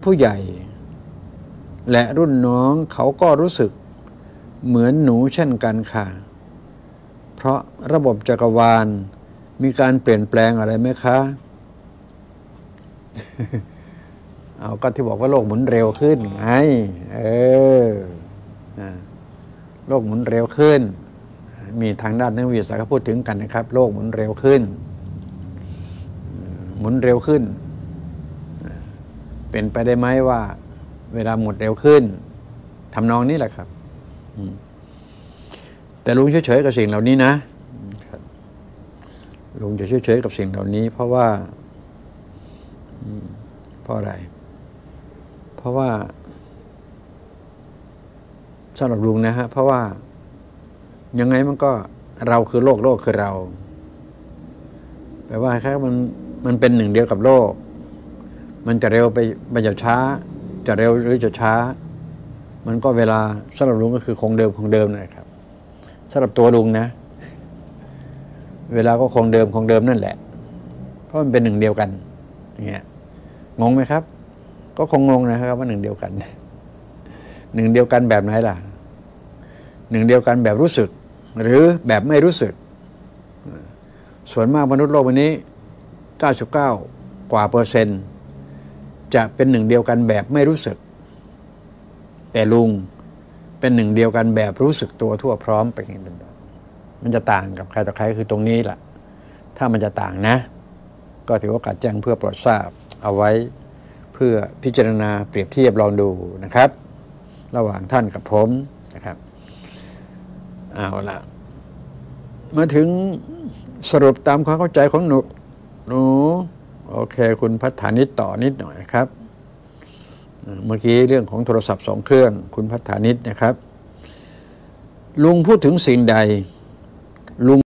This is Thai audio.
ผู้ใหญ่และรุ่นน้องเขาก็รู้สึกเหมือนหนูเช่นกันค่ะเพราะระบบจักรวาลมีการเปลี่ยนแปลงอะไรไหมคะ เอาก็ที่บอกว่าโลกหมุนเร็วขึ้นไงโลกหมุนเร็วขึ้นมีทางด้านนักวิทยาศาสตร์ก็พูดถึงกันนะครับโลกหมุนเร็วขึ้นหมุนเร็วขึ้นเป็นไปได้ไหมว่าเวลาหมดเร็วขึ้นทำนองนี้แหละครับแต่ลุงเฉยๆกับสิ่งเหล่านี้นะลุงจะเฉยๆกับสิ่งเหล่านี้เพราะว่าเพราะอะไรเพราะว่าสำหรับลุงนะฮะเพราะว่ายังไงมันก็เราคือโลกโลกคือเราแปลว่าแค่มันเป็นหนึ่งเดียวกับโลกมันจะเร็วไปมันจะช้าจะเร็วหรือจะช้ามันก็เวลาสำหรับลุงก็คือคงเดิมนะครับสำหรับตัวลุงนะเวลาก็คงเดิมนั่นแหละเพราะมันเป็นหนึ่งเดียวกันอย่างเงี้ยงงไหมครับก็คงงงนะครับว่าหนึ่งเดียวกันหนึ่งเดียวกันแบบไหนล่ะหนึ่งเดียวกันแบบรู้สึกหรือแบบไม่รู้สึกส่วนมากมนุษย์โลกวันนี้99%กว่าจะเป็นหนึ่งเดียวกันแบบไม่รู้สึกแต่ลุงเป็นหนึ่งเดียวกันแบบรู้สึกตัวทั่วพร้อมเป็นอย่างนั้นมันจะต่างกับใครต่อใครคือตรงนี้แหละถ้ามันจะต่างนะก็ถือว่ากัดแจ้งเพื่อโปรดทราบเอาไว้เพื่อพิจารณาเปรียบเทียบลองดูนะครับระหว่างท่านกับผมนะครับเอาละมาถึงสรุปตามความเข้าใจของหนูโอเคคุณพัฒนิชต่อนิดหน่อยนะครับเมื่อกี้เรื่องของโทรศัพท์2 เครื่องคุณพัฒนิชนะครับลุงพูดถึงสิ่งใดลุง